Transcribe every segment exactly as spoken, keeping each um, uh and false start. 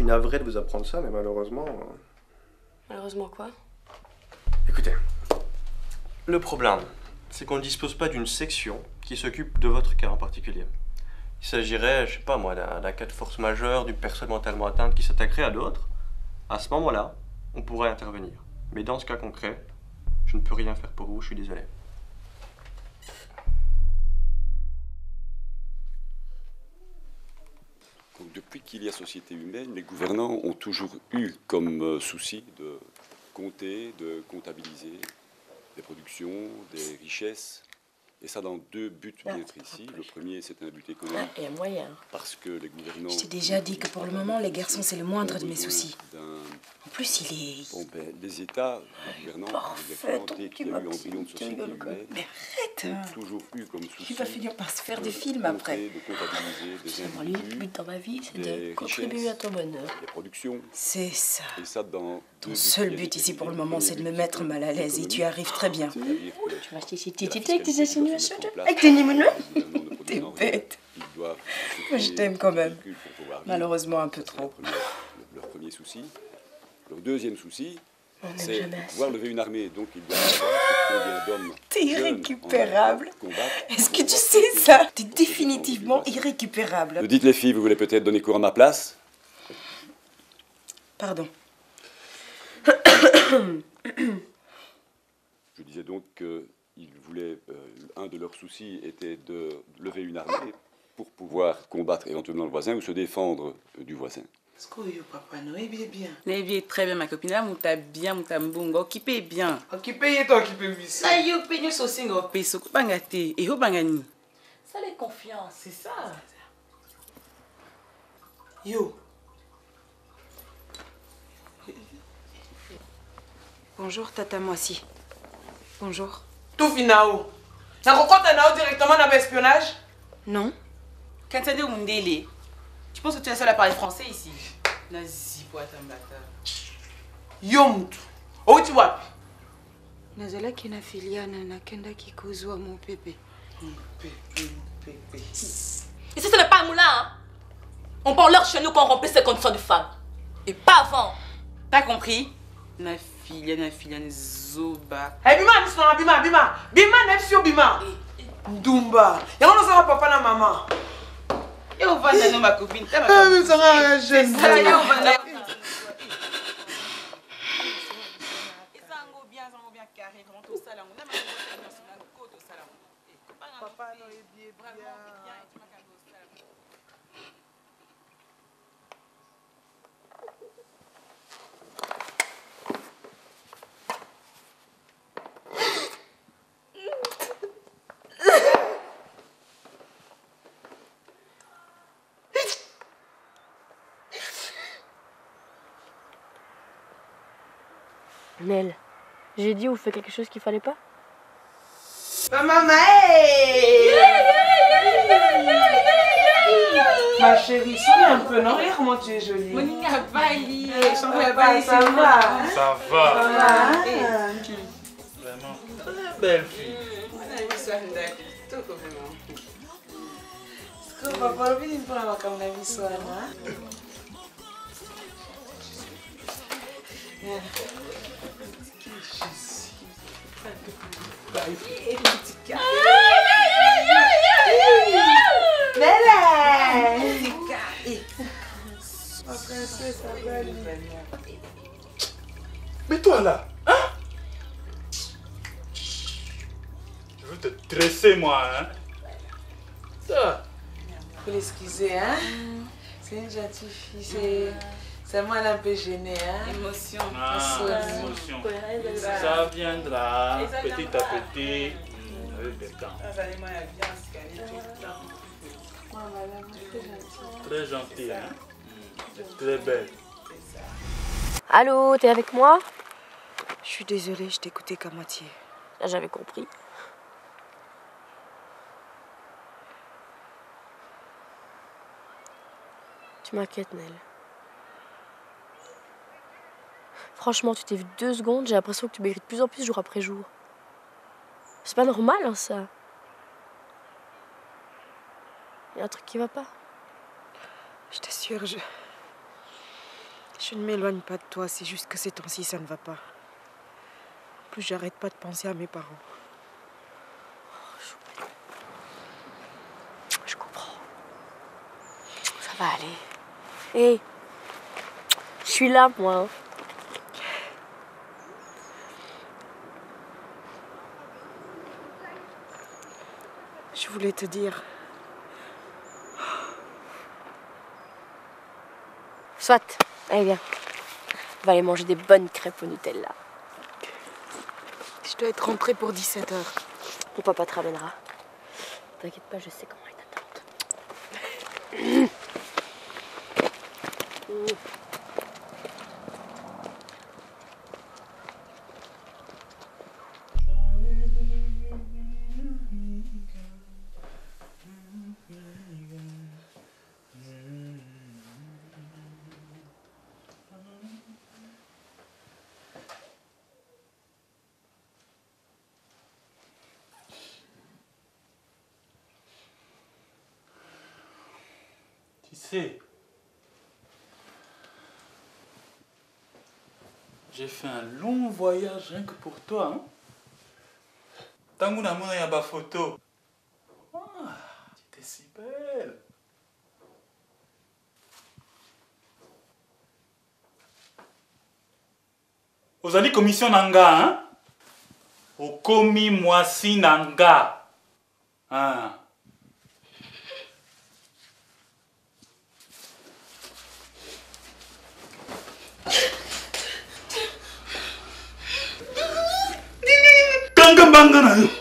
suis navré de vous apprendre ça, mais malheureusement... Euh... Malheureusement quoi? Écoutez, le problème, c'est qu'on ne dispose pas d'une section qui s'occupe de votre cas en particulier. Il s'agirait, je sais pas moi, d'un cas de force majeure, d'une personne mentalement atteinte qui s'attaquerait à d'autres. À ce moment-là, on pourrait intervenir. Mais dans ce cas concret, je ne peux rien faire pour vous, je suis désolé. Donc, depuis qu'il y a société humaine, les gouvernants ont toujours eu comme souci de compter, de comptabiliser des productions, des richesses. Et ça dans deux buts bien précis. Le premier, c'est un but économique. Il y a moyen. Parce que les gouvernants... Je t'ai déjà dit que pour le moment, les garçons, c'est le moindre de mes soucis. En plus, il est... Bon, ben, les États, les gouvernants, dès qu'il y a eu embryon de société humaine, mais arrête, ont toujours eu comme souci... Il va finir par se faire des films après. De comptabiliser des individus, le but dans ma vie, c'est de contribuer à ton bonheur. Les productions. C'est ça. Et ça dans... Ton seul but ici pour le moment, c'est de me mettre mal à l'aise et tu y arrives très bien. Tu vas acheter ces titites avec tes insinuations, avec tes nimoneux. T'es bête. Moi, je t'aime quand même. Malheureusement, un peu trop. Leur premier souci. Leur deuxième souci, c'est pouvoir lever une armée. Donc, il doit savoir combien d'hommes. T'es irrécupérable. Est-ce que tu sais ça? T'es définitivement irrécupérable. Dites les filles, vous voulez peut-être donner cours à ma place? Pardon. Je disais donc qu'ils voulaient, euh, un de leurs soucis était de lever une armée pour pouvoir combattre éventuellement le voisin ou se défendre euh, du voisin. Est-ce que yo papa non est bien bien? N'est très bien ma copine là, mouta bien mouta mbongo, occupé bien. Occupé et toi occupé bien. Ça yo peño so singo peso ko bangate et ho bangani. Ça les confiance, c'est ça. Yo. Bonjour, tata Moissi. Bonjour. Tout finao. Na kokota nao directement dans l'espionnage? Non. Quand tu dis Mundele, tu penses que tu es seul à parler français ici? Nazi pour atambata. Yo mtu. Où tu vas? Nazala kina filiana na kenda kikuzwa mon pépé. Pépé, pépé. Ici ce n'est pas un moulin, hein. On prend l'heure chez nous quand on remplit ses conditions de femme. Et pas avant. T'as compris? Na filia, na filia, zoba. Hey bima, nisona bima, bima. Bima nepsio bima. Ndumba. Yango no sanga papa na maman. Yo vanda no ma copine, ta ma copine. Eh, mais ça va jeune. Ça yo vanda. Papa no est bien bien. Nel, j'ai dit ou fait quelque chose qu'il fallait pas? Maman, ma chérie, souris un peu, non? Regarde comment tu es jolie. Monica Bali, ça va, ça va. Ça va. Vraiment, très belle fille. Est-ce que papa veut une fois comme la vie soit là? Mais toi là, hein? Je veux te dresser moi, hein? Ça. Faut l'excuser, hein? C'est une gentille fille, c'est... C'est moi un peu gênée, hein? Émotion. Ah, émotion. Ça viendra petit à petit avec le temps. Très gentille, hein? Très belle. Allô, t'es avec moi? Je suis désolée, je t'écoutais qu'à moitié. Là, j'avais compris. Tu m'inquiètes, Nel. Franchement, tu t'es vu deux secondes, j'ai l'impression que tu mérites de plus en plus jour après jour. C'est pas normal, hein, ça. Il y a un truc qui va pas. Je t'assure, je... Je ne m'éloigne pas de toi, c'est juste que ces temps-ci, ça ne va pas. En plus, j'arrête pas de penser à mes parents. Je comprends. Ça va aller. Hé, hey, je suis là, moi. Hein. Je voulais te dire... Soit. Allez, viens. On va aller manger des bonnes crêpes au Nutella. Je dois être rentrée pour dix-sept heures. Ton papa te ramènera. T'inquiète pas, je sais comment il t'attend. Tu sais, j'ai fait un long voyage rien que pour toi. Hein? Tant qu'on a mon y a ma photo. Ah, tu étais si belle. Vous allez commission nanga, hein? Au commis moisi nanga. Hein? Banga na yo.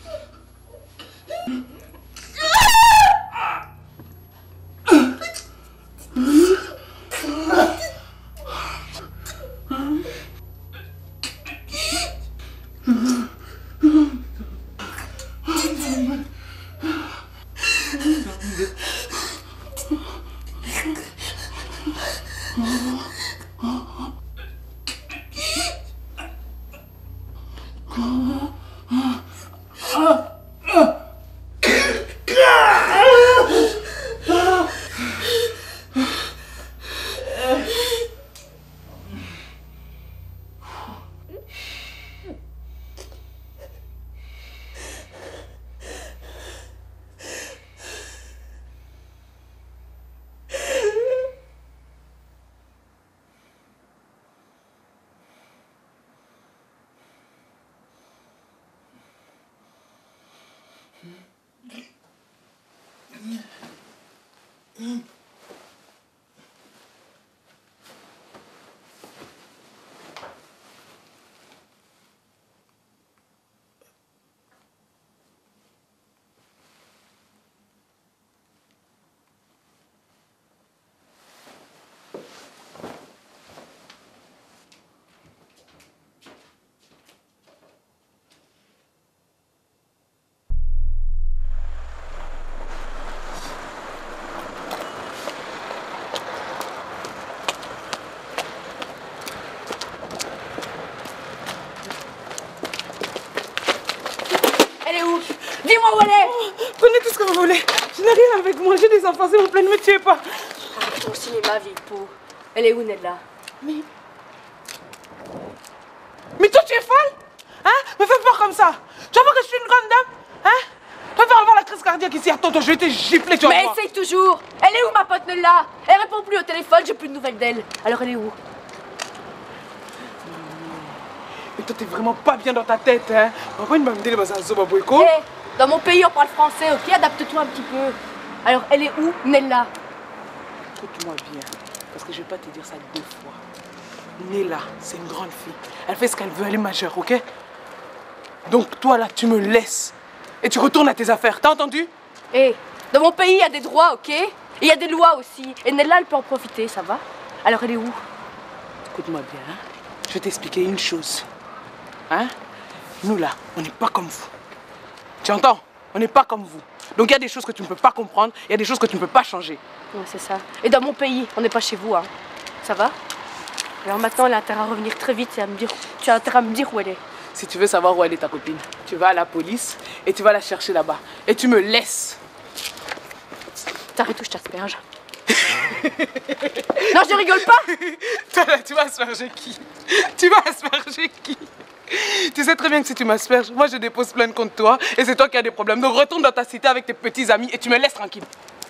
Dis-moi où elle est. Oh, prenez tout ce que vous voulez. Je n'ai rien avec moi, j'ai des enfants, s'il vous plaît, ne me tuez pas. Arrête ton cinéma, vieille peau. Elle est où, Nella? Mais... Mais toi, tu es folle? Hein? Me fais peur comme ça. Tu vas voir que je suis une grande dame? Hein? Tu vas faire avoir la crise cardiaque ici. Attends, je vais te gifler, tu vas Mais voir. essaye toujours. Elle est où, ma pote Nella? Elle répond plus au téléphone, j'ai plus de nouvelles d'elle. Alors elle est où? Mais toi, t'es vraiment pas bien dans ta tête, hein? Pourquoi il m'a dit les Hé, dans mon pays, on parle français, ok? Adapte-toi un petit peu. Alors, elle est où, Nella? Écoute-moi bien, parce que je vais pas te dire ça deux fois. Nella, c'est une grande fille. Elle fait ce qu'elle veut, elle est majeure, ok? Donc, toi, là, tu me laisses. Et tu retournes à tes affaires, t'as entendu? Hé, dans mon pays, il y a des droits, ok? Et il y a des lois aussi. Et Nella, elle peut en profiter, ça va? Alors, elle est où? Écoute-moi bien, hein? Je vais t'expliquer une chose. Hein? Nous, là, on n'est pas comme vous. Tu entends? On n'est pas comme vous. Donc, il y a des choses que tu ne peux pas comprendre, il y a des choses que tu ne peux pas changer. Ouais, c'est ça. Et dans mon pays, on n'est pas chez vous, hein? Ça va? Alors maintenant, elle a intérêt à revenir très vite et à me dire... Tu as intérêt à me dire où elle est. Si tu veux savoir où elle est, ta copine, tu vas à la police et tu vas la chercher là-bas. Et tu me laisses. T'arrêtes ou je t'asperge. Non, je rigole pas. Toi là, tu vas asperger qui? Tu vas asperger qui? Tu sais très bien que si tu m'asperges, moi je dépose plainte contre toi et c'est toi qui as des problèmes. Donc retourne dans ta cité avec tes petits amis et tu me laisses tranquille.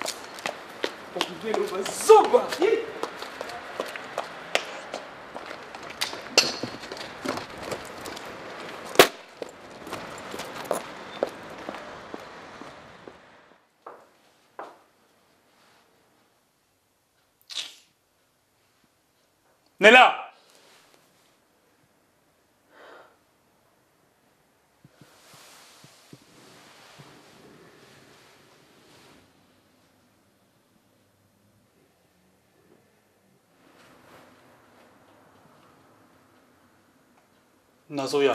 Nella! Nazoya.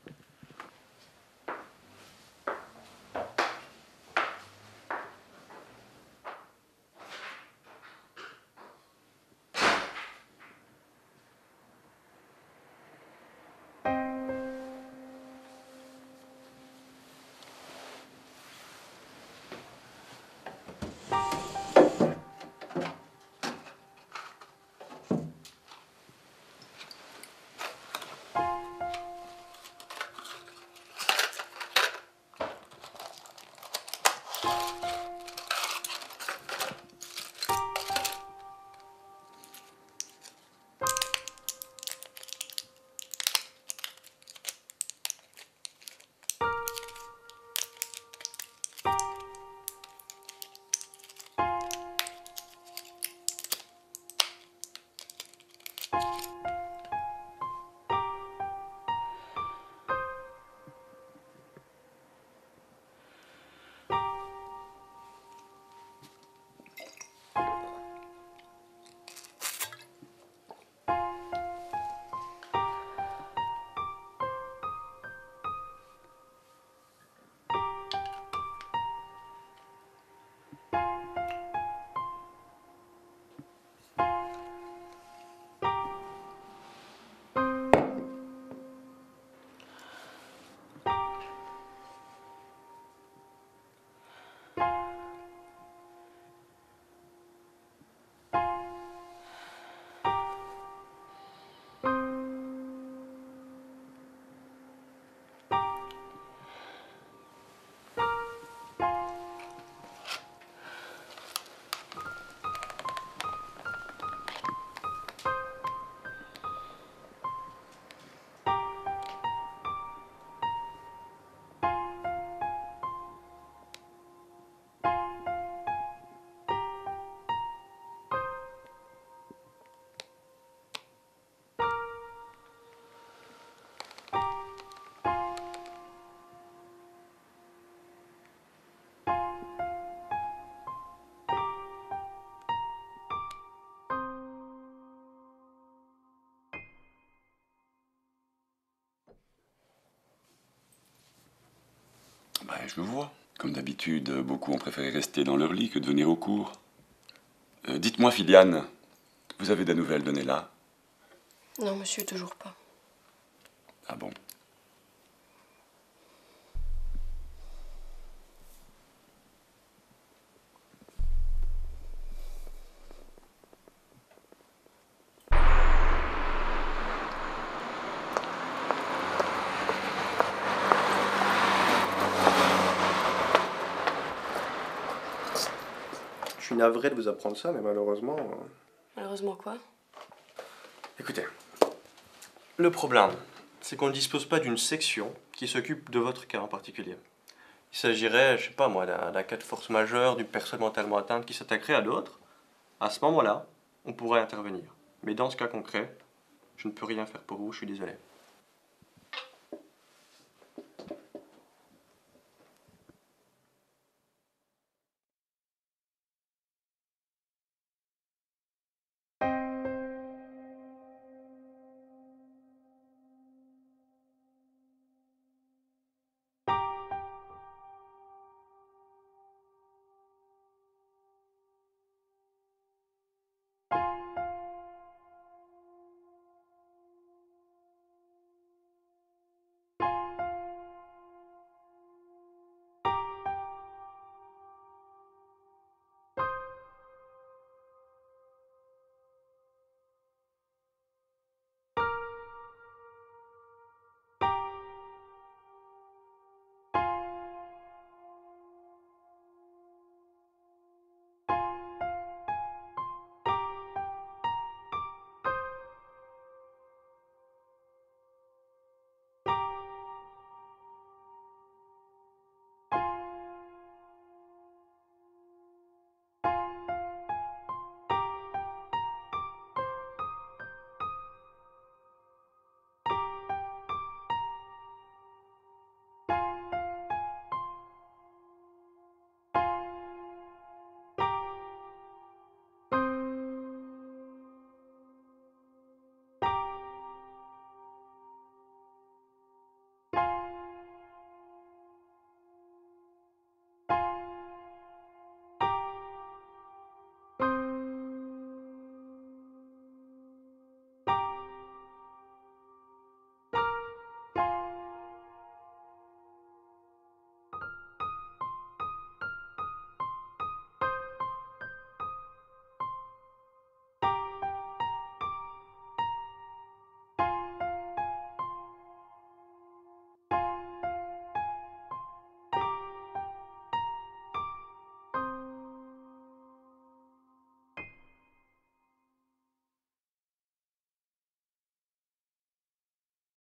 Ben, je le vois. Comme d'habitude, beaucoup ont préféré rester dans leur lit que de venir au cours. Euh, Dites-moi, Filiane, vous avez des nouvelles de Nella? Non, monsieur, toujours pas. Ah bon? Je suis navré de vous apprendre ça, mais malheureusement... euh, Malheureusement quoi? Écoutez, le problème, c'est qu'on ne dispose pas d'une section qui s'occupe de votre cas en particulier. Il s'agirait, je sais pas moi, d'un d'un cas de force majeure, d'une personne mentalement atteinte qui s'attaquerait à d'autres. À ce moment-là, on pourrait intervenir. Mais dans ce cas concret, je ne peux rien faire pour vous, je suis désolé.